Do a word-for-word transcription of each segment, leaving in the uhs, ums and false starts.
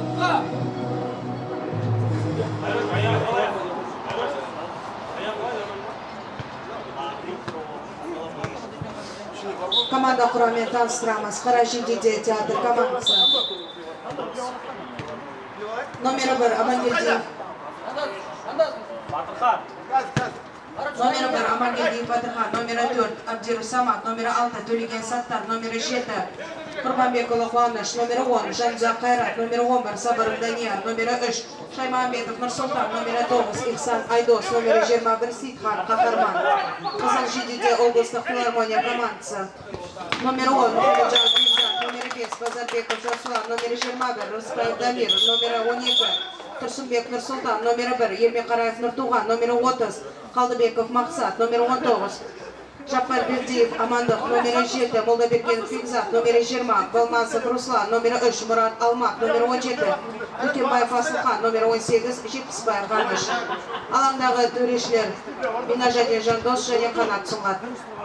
Команда құрамымен таныстырамыз. Қарашеңдеде театр командасы. Номері бір Амангелдиев. Номері бір Амангелдиев Батырхан. Номері төрт Абдиру Самат. Номері алты Төлеген Саттар. Номері жеті Құрбанбекұлы Қуаныш. Номері он Жанұзақ Қайрат. Номері он бір Сабыров Данияр. Номері үш Шаймағамбетов Нұрсұлтан. Номері тоғыз Ихсан Айдос. Номері жиырма бір Сейтхан Қаһарман. Қызылжидеде облыстық филармония командасы. Номері он Мұхамеджан Бекзат. Номері бес Базарбеков Жасулан. Номері жиырма бір Рысбаев Дамир. Номері он екі Тұрсынбек Нұрсұлтан. Номері бір Ермекараев Нұртуған. Номері отыз Қалдыбеков Мақсат. Номері он тоғыз Жаппар Бердиев Амандық. Номері жеті Молдабергенов Бекзат. Номері жиырма Балмасов Руслан. Номері үш Мұрат Алмат. Номері он жеті Үлкенбаев Асылхан. Номері он сегіз Жетпісбаев Ғаныш. Алаңдағы төрешілер Бинажаде Жандос және Қанат Сұңғат.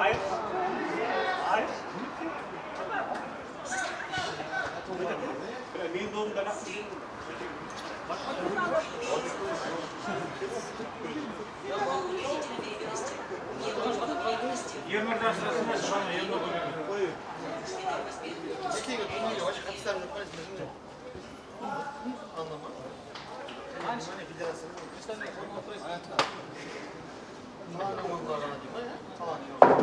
Ернұрда сырасында шығаны ернұр көмегі. Екеге көмегі вообще қатыстарын өтпәресін өзіңде. Анлама? Мане федерация. Представление форма происходит. Мана маңға ғана дейм, ба? Қалан.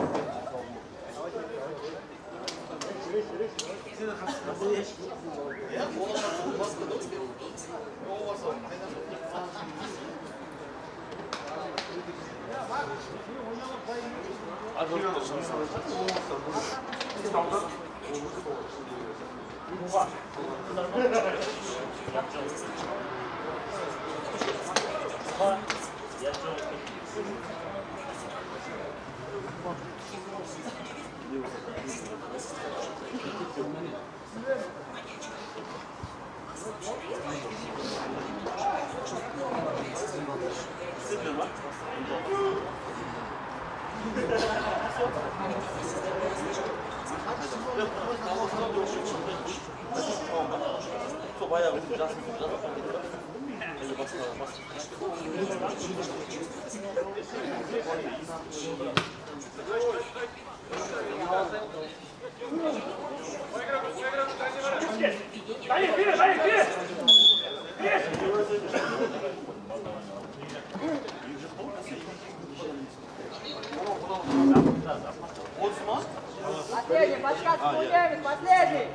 Сені қатыстырды? Е, олар басты да? Ол барса, қайдан? Ажырды шамсал. Çok bayağı bir jasın jasın. Ele bastı bastı. Dale, pide, dale, pide. Последний, подсказ, Кулевич, последний.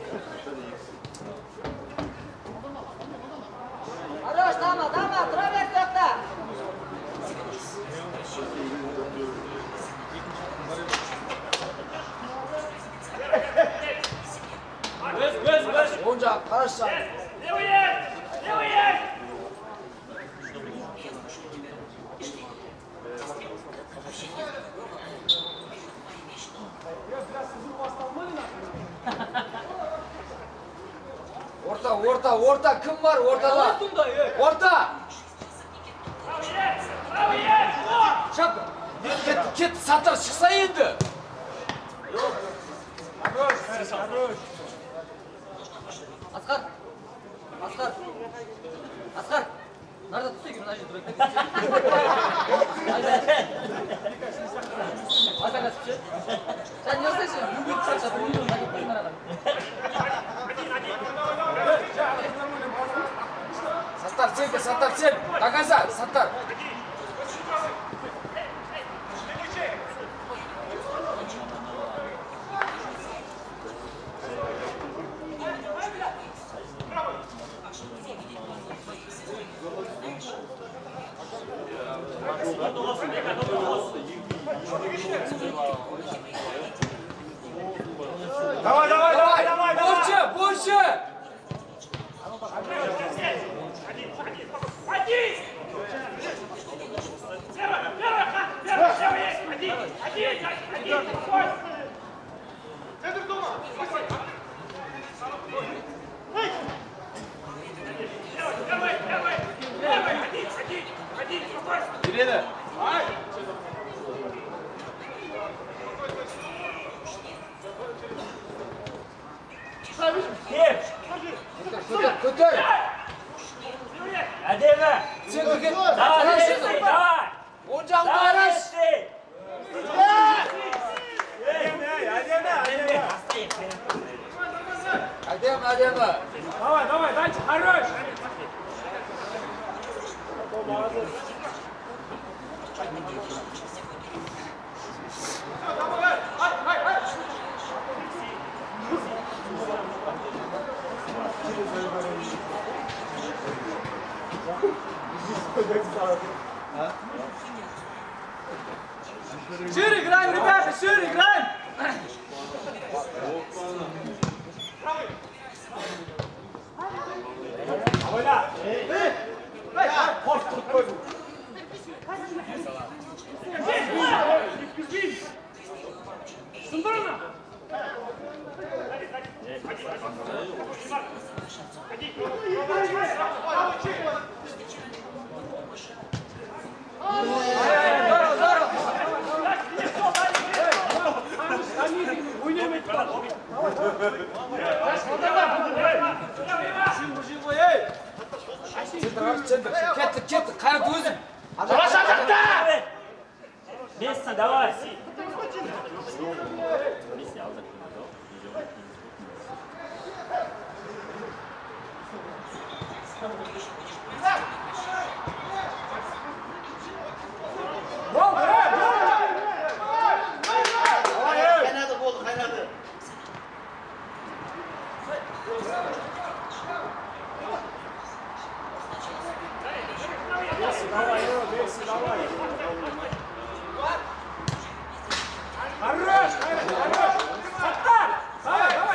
Хорош, дама, дама, трое кто-то. Без, без, без. Онжа, хорошо. Левый, левый. Орта, орта, орта, кім бар ортада? Орта! Шап, кет, кет, Саттар шықса енді. Асқар, Асқар, Асқар, нарда түссе екен, мына жерде тұрайын. Асқар түссе. Сен не істейсің? Бүгін шақша, бүгін шақша. Саттар, сен, Саттар, сен, доказа, Саттар. Давай, давай, давай, давай, больше, больше! Один! Первый, первый, первый, первый есть! Один, один, один, спокойно! Центр дома! Первый, первый, первый, один, один, один, спокойно! Ирина! Ай! Көтер. Әдемі. Сен кет. Давай, Месси, давай. Он жағын қараш. Әдемі, әдемі. Давай, давай, дальше, хорош. Шире играем, ребята, шире играем. Oyna. Сындыр оны. Кеттік, кеттік, қайрат өзім. Месси, давай. Kaynadı oldu, kaynadı. Давай, Месси, давай. Хорош, хорош. Саттар. Давай, давай,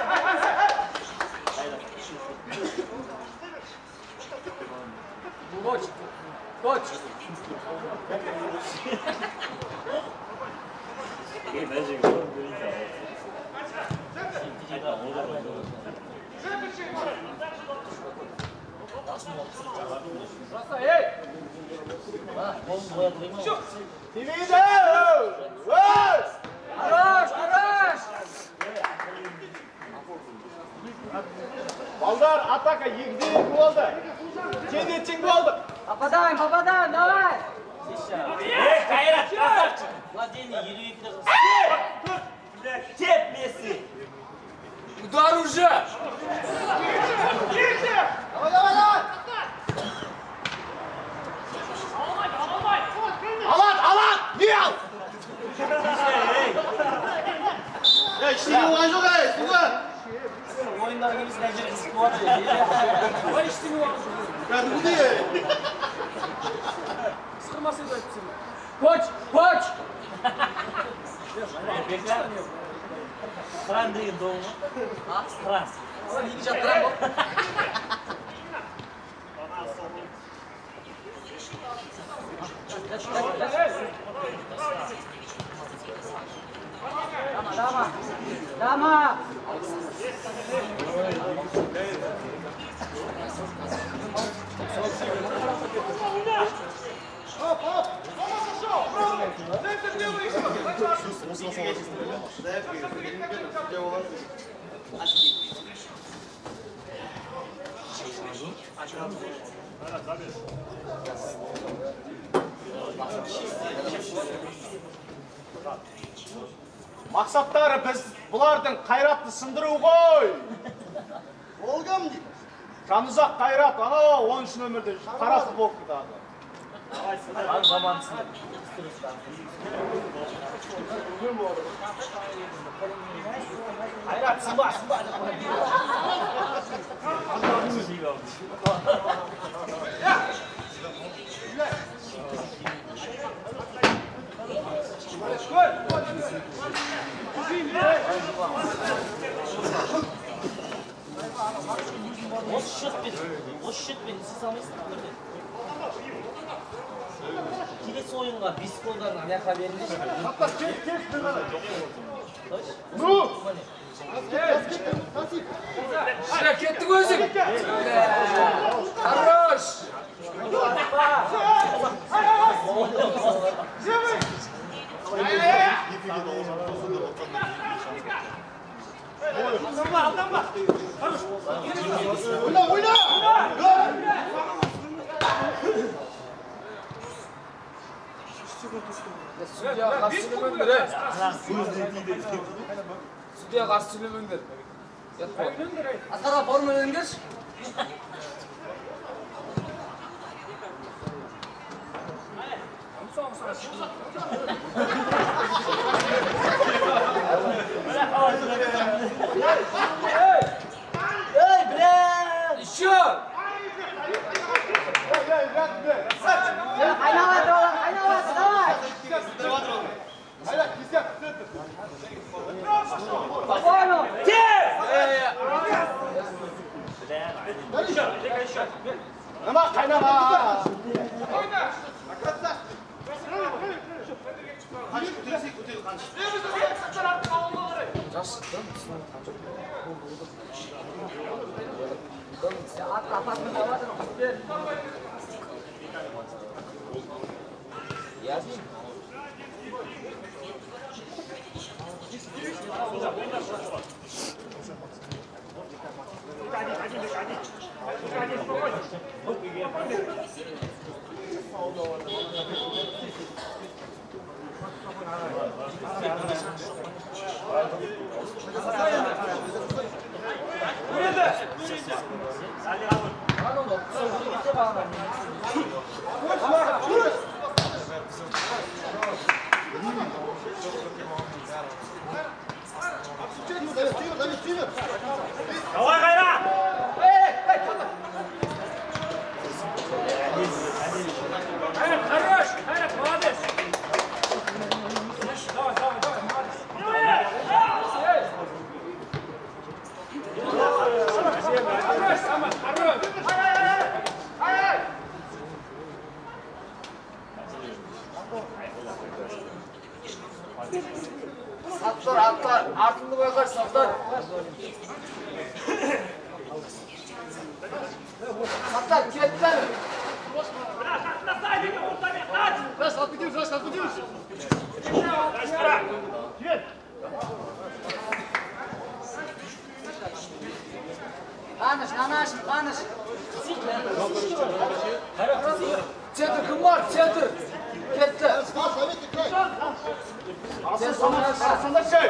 Коч, коч. Хорош, хорош. Балдар, атака егде екі болды. Тең тең болды. Попадаем, попадаем, давай. Эй, Кайрат, красавчик. Владение, елу екіде қыз. Теп, Месси. Удар уже. Давай, давай, давай. Алат, алат, не ал. Ya işteki olay yok ey, Sugar. Oyunlara gibi sizden risk var ya. Var işte mi var? Ben bu değil. Sıkılmasın da hepsini. Koç, koç. Bekle. Kıran değil doğumu. Kıran. Sen yeni çattıran bu. Dama, dama. Dama. Hop, hop. Мақсаттары біз бұлардың қайратты сындыру ғой. Olgam değil. Жанұзақ қайрат, ана он үш нөмірді қара футболка дағы. Abi zamansın. Қайрат, сынба, сынба. Осы шөт бен, осы шөт бен сіз алмайсың ба? Келесі ойынға бес голдан ана жаққа беріңдерші. Ну! Şuna kettik özüm. Хорош. Aldanma, aldanma. Oyna, oyna. Судья қарсы сөйлемеңдер, е. Судья қарсы сөйлемеңдер. Асқарға форма беріңдерші. Эй, бля! Еще! Қайнават, оған, қайнават, давай! Hayır, güzel. Спокойно! Ama kaynama. Давай, Гайрат! Гайрат, хорош! Гайрат, молодец! Давай, давай, давай, молодец! Хорош, Самат, хорош! Саттар, аттар, артыңды байқар, саттар. Саттар, кетті әлі. Раз, отбудешь, раз, отбудешь. Қаныш, қаныш, қаныш! Центр кім бар, центр. Кетті. Сен соңынан шық. Sonda şey.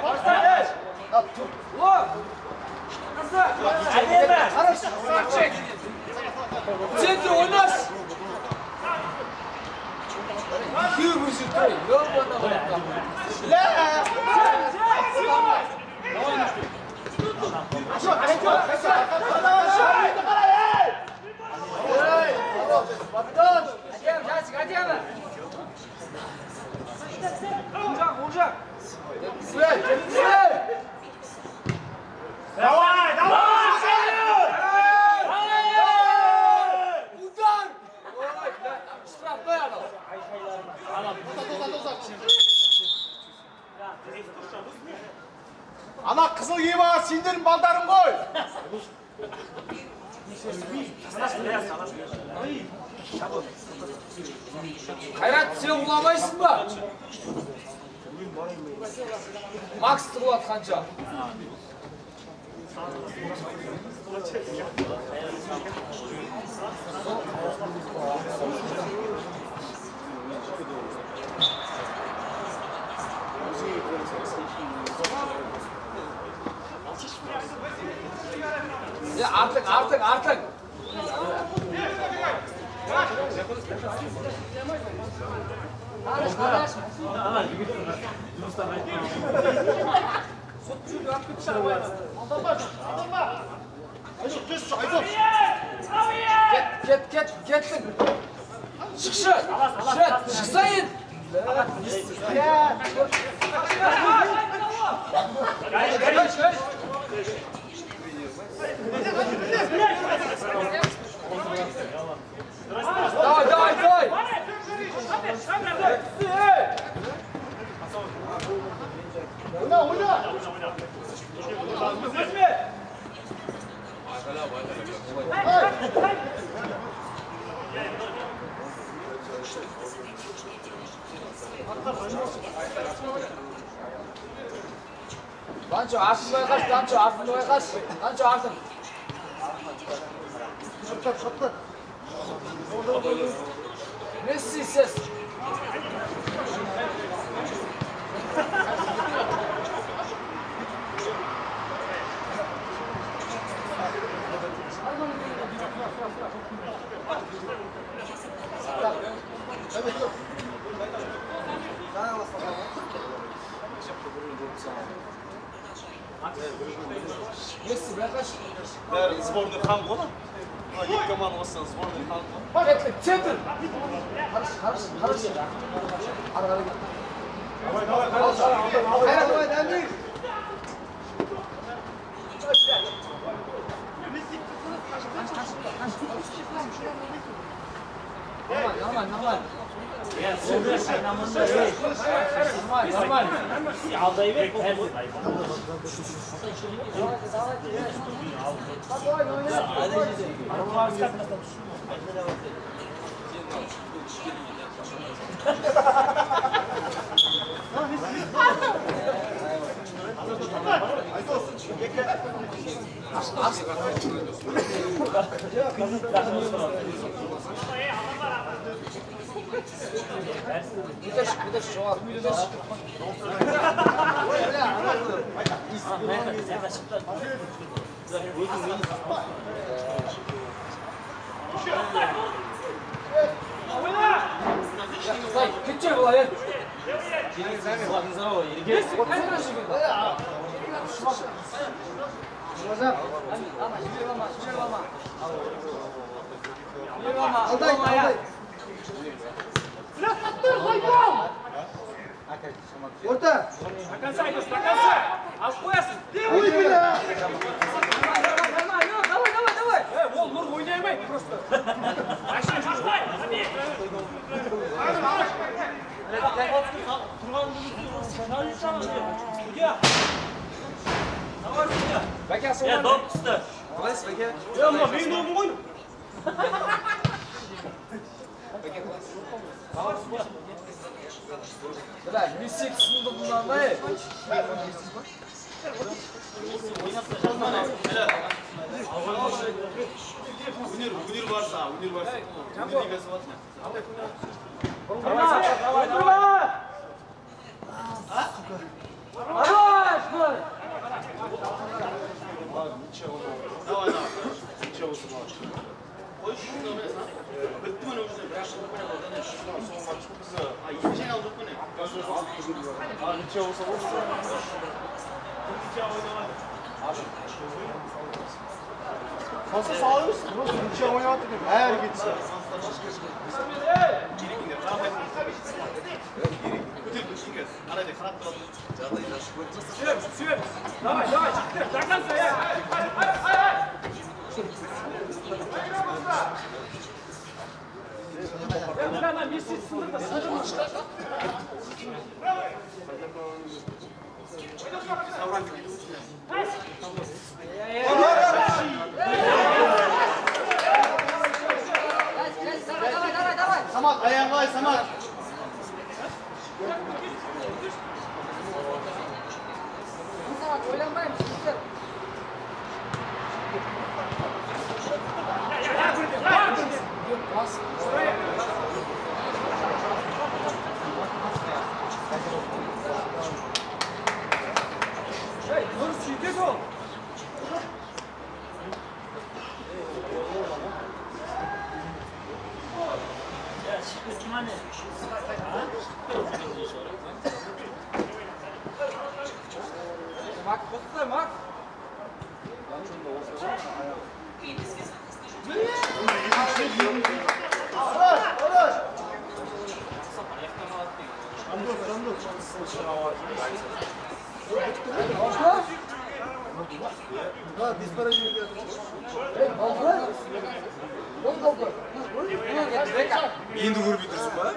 Хорош. Центр ойнас. Күйі көзіртей. Өбана бұрақта. Әдем, жасық, әдемі! Сюрет, сюрет. Давай, давай! Удар. Ой, штрафной анау. Ana kızıl giyim ağa, sindirin baldarım koy. Қайрат, сен ұламайсың ба? Максты құлат қанша? Артың, артың, артың. Қаныш, қаныш! Кет, кет, кет, кеттің. Шықшы, шықшы, шықсайын. Давай, давай, давай. Oyna, oyna. Lanço артын байқаш, Lanço артын байқаш. Lanço артын. Шапты, шапты. Месси сес. Месси байқаш. Бәрі сборный хан ғой. Екі команда болса сборный хан ғой. Кетті, центр. Қарыш, қарыш, қарыш. Ары қарай кет. Давай, давай, давай. Давай, давай, Нормально, нормально. Нормально, нормально. Алдай бер. Müthiş, müthiş, çoğalt, müthiş. Say, gidecek olay. Alday, alday. Orta. Стакан сай, стакан сай. Al koyasın. Ой, бля. Давай, давай, давай. Ee, ol Nur oynayamayın просто. Başla, başla. Hadi. Бәке, сол. Ya top tuttu. Қалайсыз, Бәке? Ya ama benim oğlum oyun. Бәке, қалайсыз? Бля, Месси сынды bundan da. Өнер, өнер барса, өнер барса. Өнер лигасы бар. Давай, давай, давай. Хорош, бой. Давай, давай. Ничего olsun abi. Koy şunu da mesela. Bitti mi önümüzde? Bırak şunu böyle oradan şuradan son maç çok güzel. Ay yeni şey aldık mı ne? Abi nичего olsa olsun. Pası sağlıyorsun. Burası bir şey oynattı. Her gitsin. Bütün bütün kez. Arada kanat duralım. Süper, süper. Давай, давай, çıktı. Стакан сай. Hadi, hadi, hadi. Ya bir tane Messi sınır da sınır mı çıkar? Savran bir gidiyor. Давай, давай, давай. Samat ayağına ay Samat. Samat, oynanmayın. Hey, dur şiddet ol. Ya şiddet kim anne? Mak, baksa mak. Araç, araç. Andur, andur. Да, без поражения. Эй, алды. Он алды. Енді көріп тұрсың ба?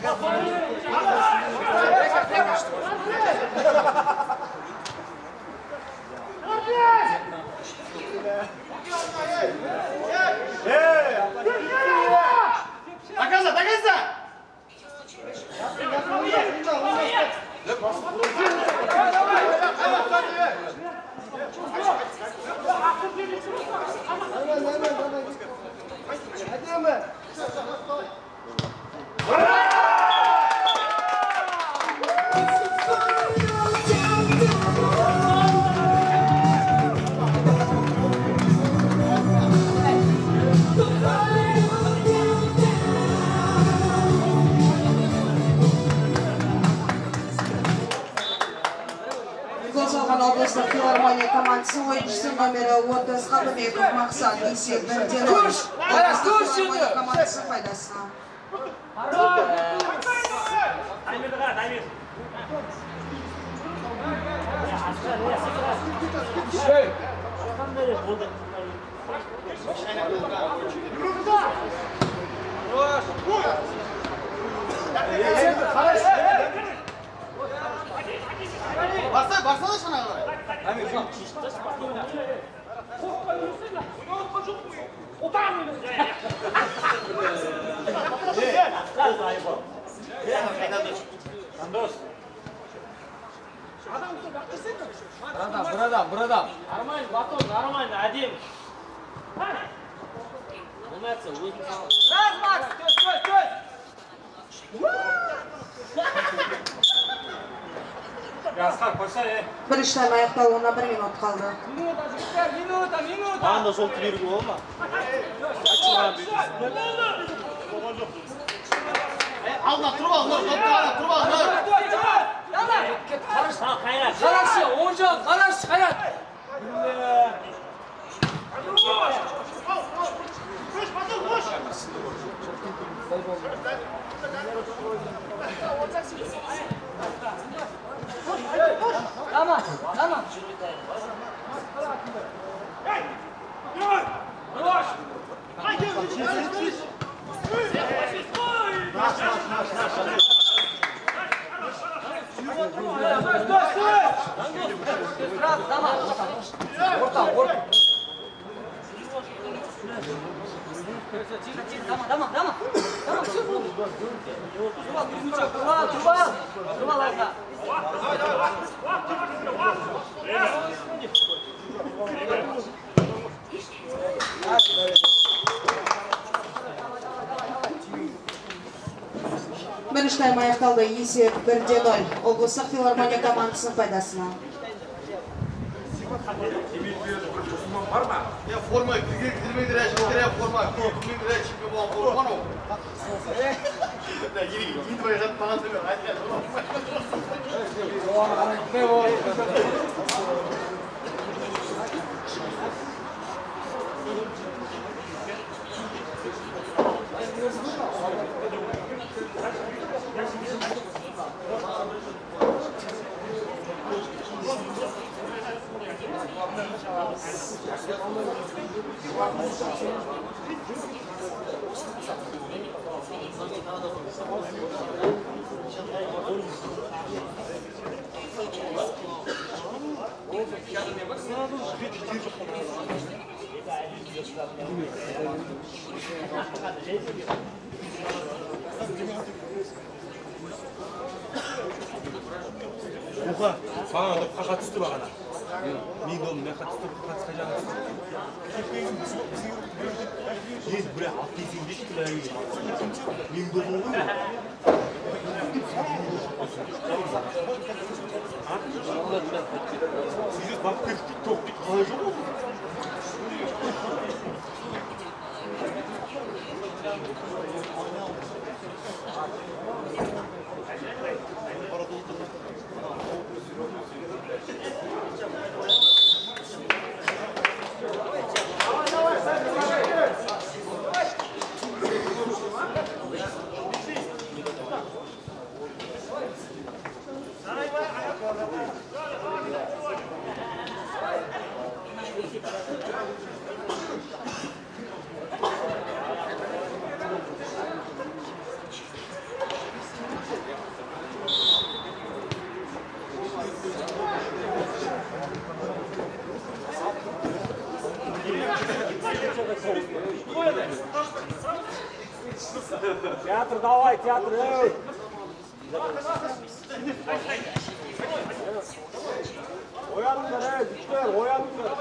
Доказа, доказа! Давай, давай. командасының ойыншысы номері отыз Қалдыбеков Мақсат есеп бірде нөл. Көрш! Қараш, көрш енді! Командасының пайдасына. Таймерді қара, таймер. Барса, барса да шана қарай. Братан, братан, братан. Нормально, батон, нормально, один. Болмайатса, өзің сал. Раз, Макс, төс, төс, төс. Асқар, қойса, е. Бірінші тайм аяқталуына бір минут қалды. Минута, жігіттер, минута, минута. Анда сол тірергі бол ма? Алдына тұрып ал, Нұр, тұрып ал, тұрып ал, Нұр. Давай, кет, қараш. Қайрат. Қарашы, оң жақ, қараш, қайрат. Көш, батон, көш. Tamam, tamam. Hey! Yavaş! Yavaş! Haydi! Tamam. Orta, orta. Tamam, tamam, tamam. Tamam, çık bu. Turba, turba, turba. Turba lazım. Бірінші тайм аяқталды. Есеп бірде нөл. Облыстық филармония командасының пайдасына. Ya forma, kırmızı lira, şimdi lira forma, kırmızı lira çıkıyor bu forma ne o? Ya yine git böyle hep bana söylüyor, hadi gel. Opa, bana da kakatüstü bakana. Neydi oğlum, ne kakatüstü, kakatüstü kaçacaksın. Biz buraya altı yüz beş kilo yiyoruz. Neydi oğlum mu? Siz baktık, TikTok, TikTok, yok mu? Театр, давай, театр, эй! Oyandılar, güçler, oyandılar.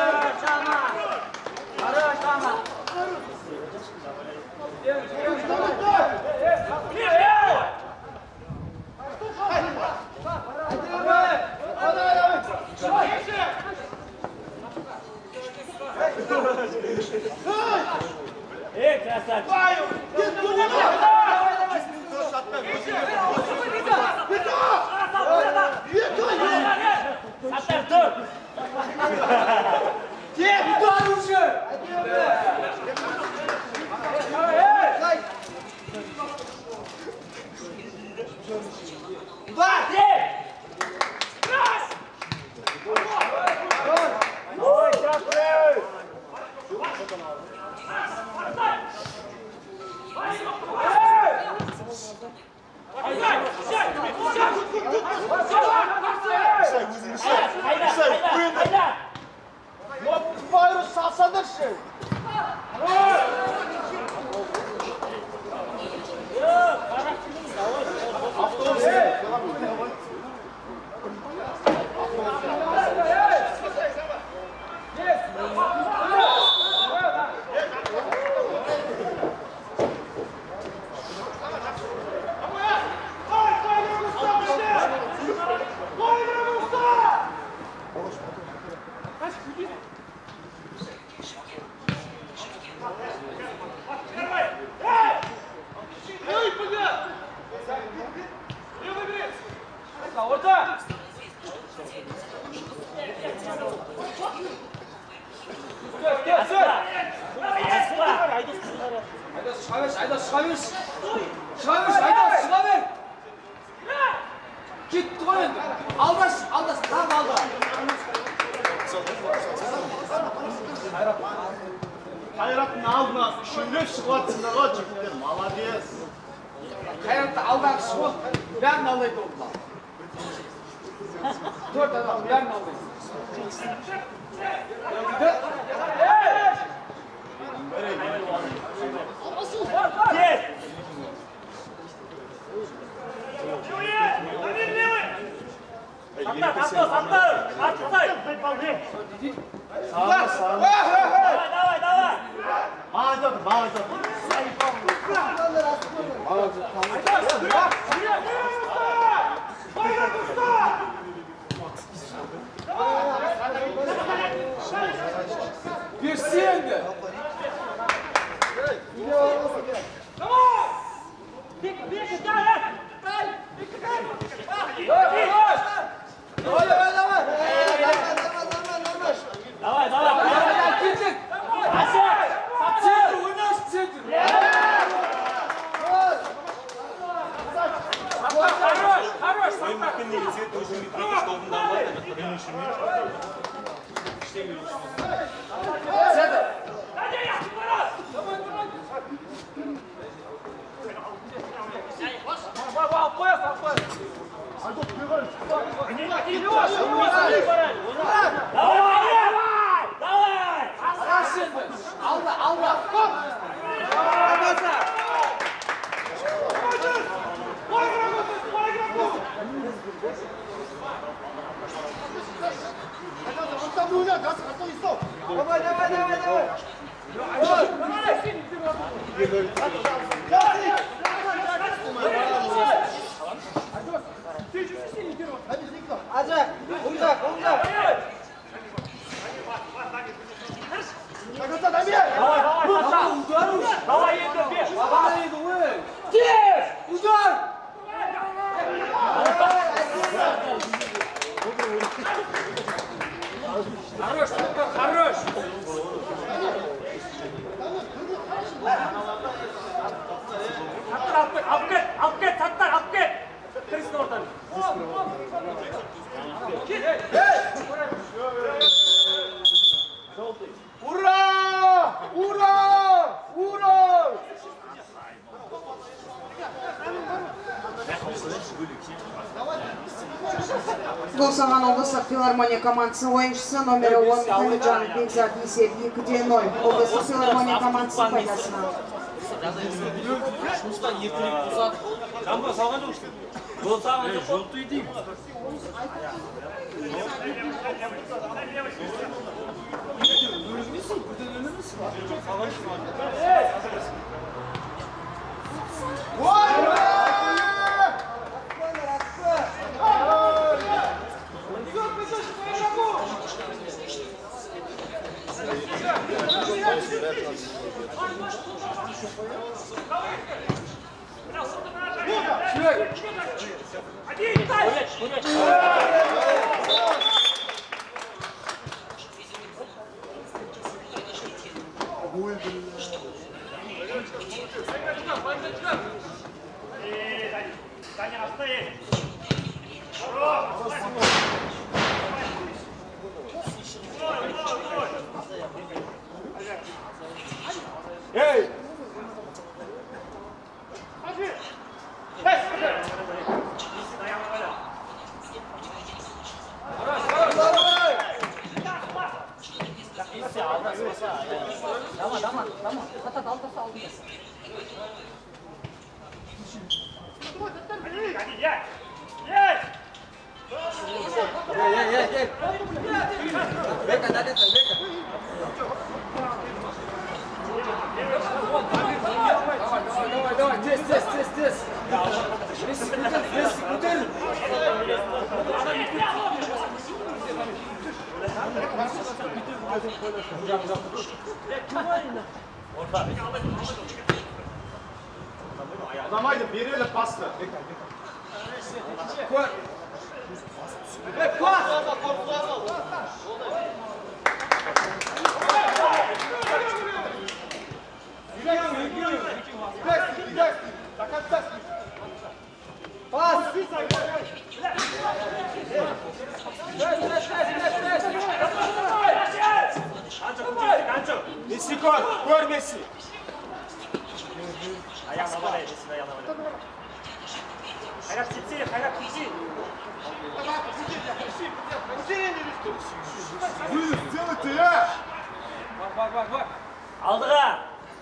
Хорош, Эй, красавчик! Саттар, тур! Кет, удар уже! Удар! Раз! Ой, красавчик! Bayrağı salsandırsın. Çıkamış, ayda çıkamış. Çıkamış, ayda çıkamış. Gitti koyun. Aldaş, aldaş, tamam aldaş. Hayratın aldına şöyle çıkıvatsınlar o çiftler. Malades. Hayratta aldak çıkıp, ben alaydı ondan. Dört adam, ben alaydı. Yes! Саттар, Саттар, Саттар! Отстой! Sağına sağına. Давай, давай, давай! Bağırdı, bağırdı. Bir siyende. Давай, давай! Gittik. Асет! Центр, oynaş центр. Хорош, хорош! Своим механизмом цвет уже не трогай, что он дал, это раньше Центр. Давай! Давай! Alda, alda. Давай, давай, давай, давай. Acak, olacak, olacak. Давай, давай, Саттар! Давай, Егор, бег! Давай, давай. Тише! Удар! Хорош, Саттар, хорош! Саттар, алып кет, алып кет, Саттар, алып кет! Кірсін ортан. Ура! Ура! Ура! Gol салған облыстық филармония командасы ойыншысы номері он Халиджан Бекзат есеп екі нөл. Облыстық филармония командасы пайдасына. жұмыстан ертерек босатып жамбы салған жоқ іште жол салған жоқ жолды деймін Ой, Даня, останови! Эй! Дама, дама, дама. Хатат алты салды. Ей, ей, ей. Бека, дай, дай, бека. Давай, давай, давай, здесь, здесь, здесь, здесь. Здесь секундер, здесь секундер. Adamıydı, biriyle pastı. Koy. Hey, pas. Pas. Messi gol, gol Messi. Ayağım havada yedesin, ayağım havada. Hayrat gitsin, hayrat gitsin. Yürü, сделайте ya. Bak, bak, bak, bak. Aldı ha.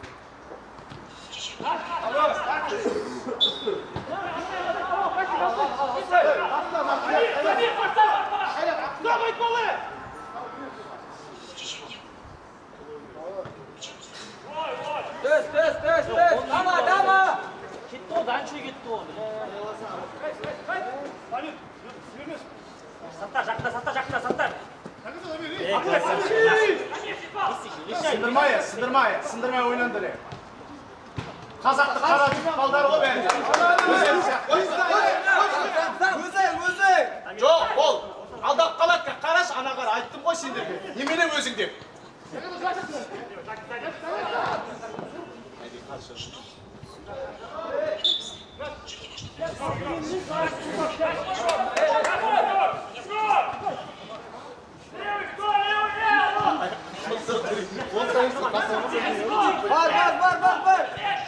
Дөз, дөз, дөз, дөз. Дама, дама. Gitti o, Danço'ya gitti o. Sattar, jakta, sattar, jakta, sattar. Sındırmaya, sındırmaya, sındırmaya oynandır. Kazaklı karacık baldarı o bence. Güzel, güzel. Yok, ol. Aldap kalat ya, karaş ana kara. Ayttım koy sindirdi. Yeminim özün deyip. Var, var, var, var, var.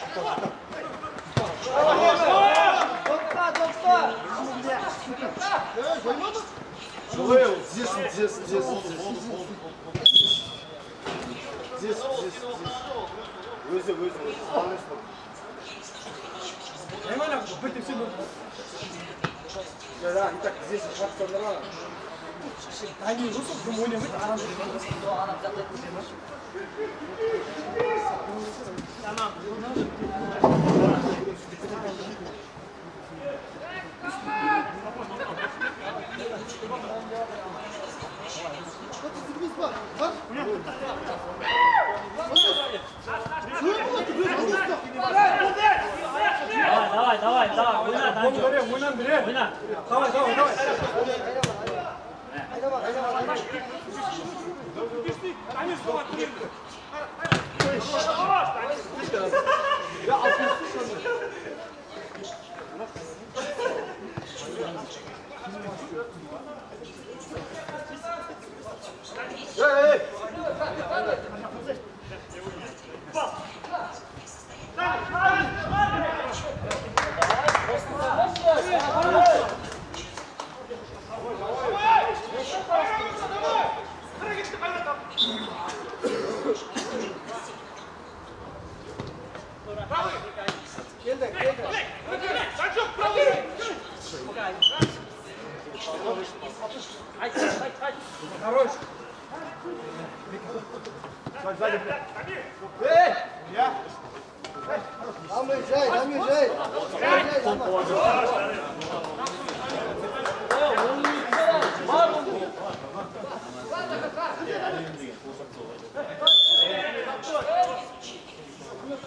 Dokta, dokta. Живые, здесь, здесь, здесь, здесь. Здесь, здесь, здесь. Өзі, өзі, өзі. Нормально, бітіп сен отыр. Я, да, и так здесь шапканы var. Тайный русов, кім ойнамайды, арам жүреді. Tamam. Давай, давай, давай, давай, oyna, Danço. Oynan biri. Oyna. Давай, давай, давай. Ya Hey, hey. Хорош. Сзади. Эй! Я. Там езжай, там езжай. Езжай,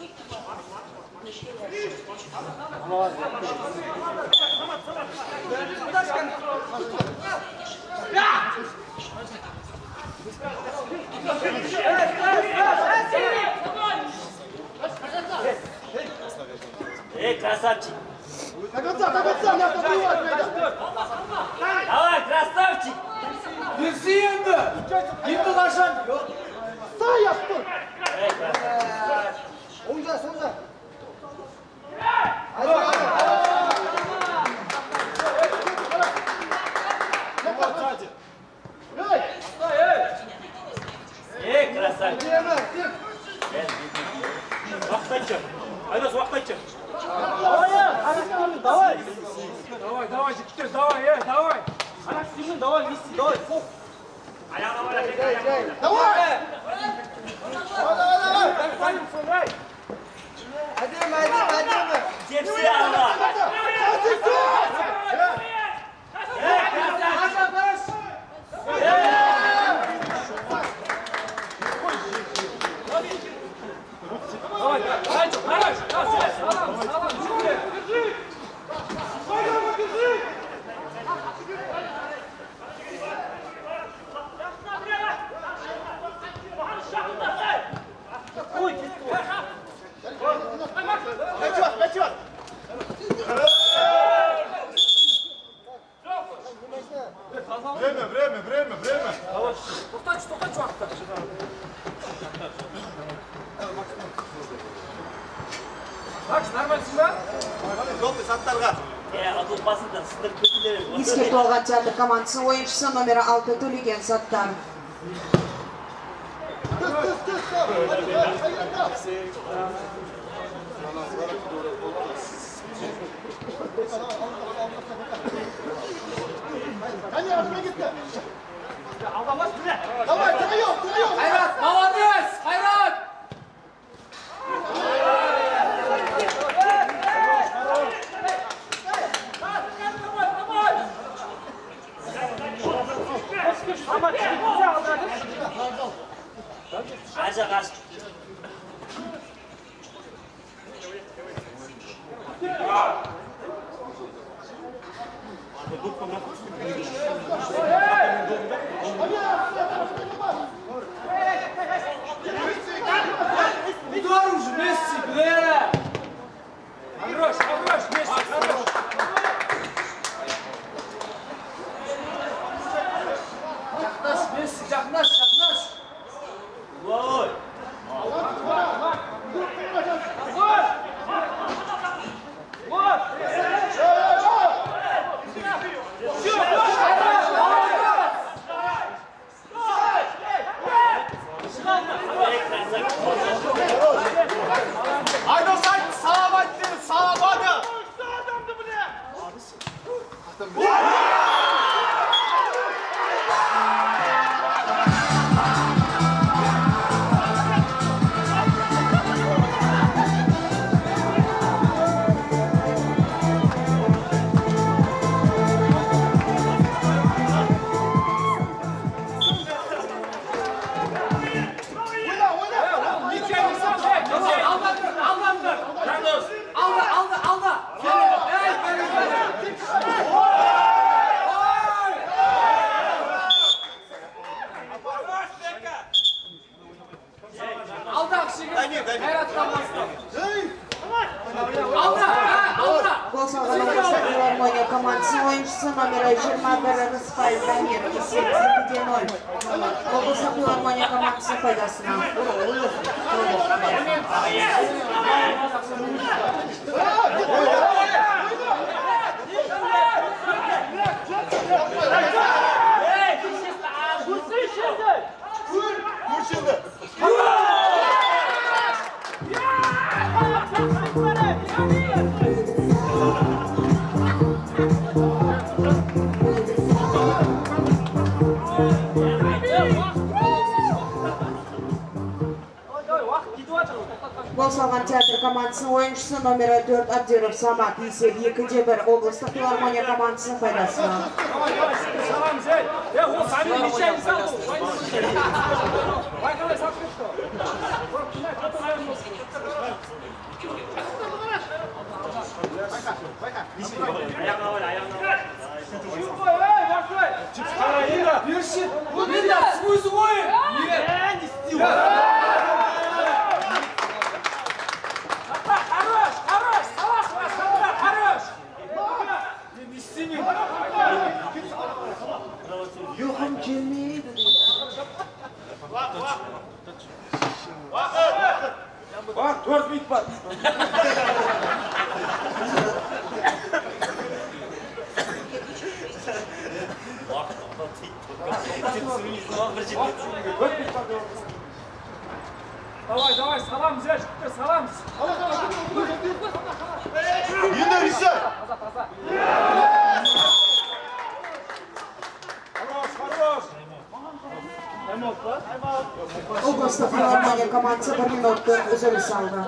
Молодец. Эй, красавчик! До конца, до конца, не отобивать, Федя! Давай, красавчик! Берси енді! Енді қашан? Сай yaptın! Эй, красавчик! Оң жақ, сол жақ! Эй, красавчик! Уақыт айтшы. Айдос, уақыт айтшы. Давай! Давай, давай, жігіттер, давай, е, давай. Ана сенің, давай, Месси, давай, қоқ. Аяғына бара, бек, аяғына. Давай! Қайым, сондай. Әдем, әдем, әдем! Тепси алла! Эй, красавчик! Давай, давай, хорош, хорош, салам, салам, жігіттер. Держи! Спайдама, держи! Ой, Мячок, мячок! Время, время, время, время. тоқтатшы, тоқтатшы уақытта. Макс, нормальсың ба? Жолды саттарға. Эй, атыл басында сындырып кетілер. Ескерту алған театр командасы ойыншысы номері алты Төлеген Саттар. Тыс, тыс, тыс! Hadi, hadi, hadi! Hani arasına gitti. Aldamaz bile. Давай, втроем, втроем! Қайрат, молодец! Қайрат! Aja kaç. Удар уже, Месси, бля! Хорош, хорош, Месси, хорош. Жақнаш, Месси, жақнаш, жақнаш! Ой. Aydos ayt, sağa baktı, sağa baktı. Alda, alda, alda! Ey, alda akşini! Hayrattan bastım! Alda, ha, alda! Gol салған Облыстық филармония командасы ойыншысы номері жиырма бір Рысбай Дамир екі нөл. Облыстық филармония командасы пайдасына. Gol салған театр командасының ойыншысы номері төрт Абдиров Самат есеп екі бір Облыстық филармония командасының пайдасына. Салам, Зей. Е, ол сәлем нешейін салды. Байқалай сап кетті. Аяғына бар, аяғына бар. Берши. Берда, свой свой. Я не стил. Хорош, хорош, салаш вас, хорош. Не istemiyorum. Yo'qim kelmaydi. Bak dört bit var. Давай, давай, салам, зяч, салам. Yine Risa. Хорош, хорош. Областық филармония командасы bir минутты үзіліс алды.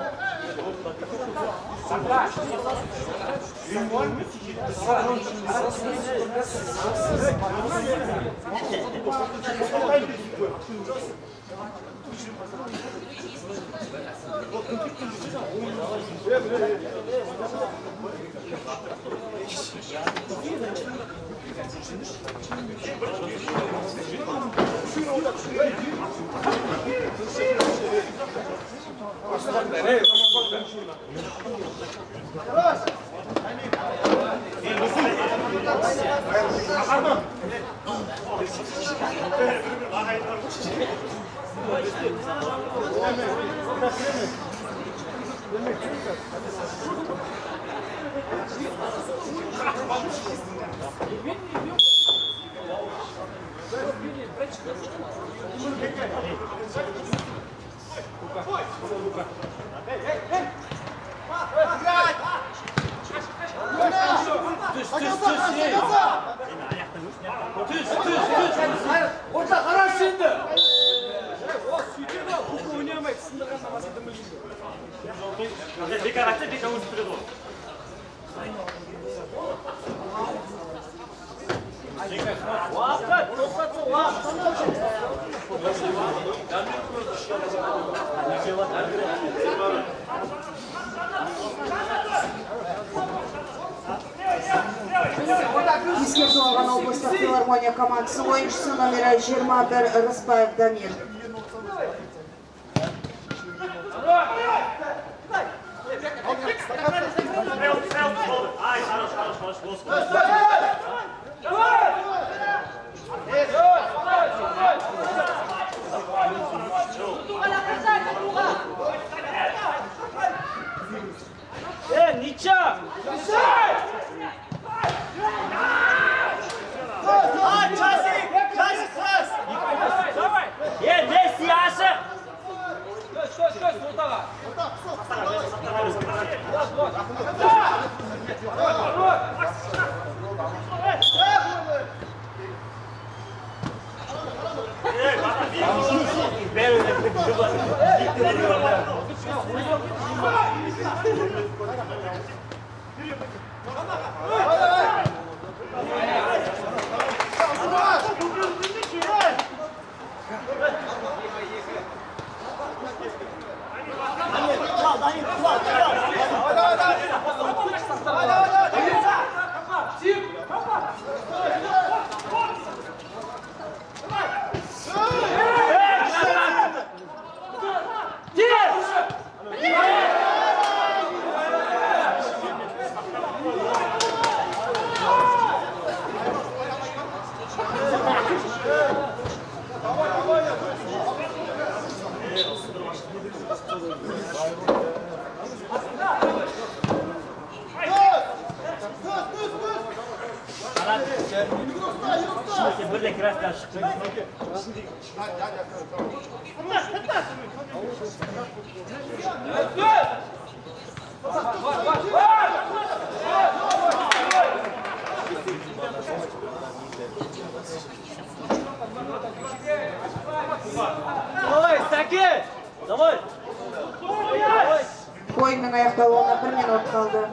Orta karar şimdi. O sütüne hukuku oynayamayız. Sınırgan namaz edilmeli. Bir karakter bir kavur sürüyor. Vapet, toplatın vapet. Ескерту алған облыстық филармония командасы ойыншысы номері жиырма bir Рысбаев Дамир. Ай, хорош, хорош, хорош, господи. Э, ничего! А, часик! Часик, класс! Давай. Э, Месси, Аша! Стой, стой, стой, Султана. Bir de kraslar çıktı. Давай, Саки! Давай! Ойынның аяқталуына bir минут қалды.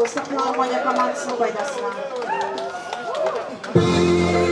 Istiqlal Armoniya komandasının faydasına.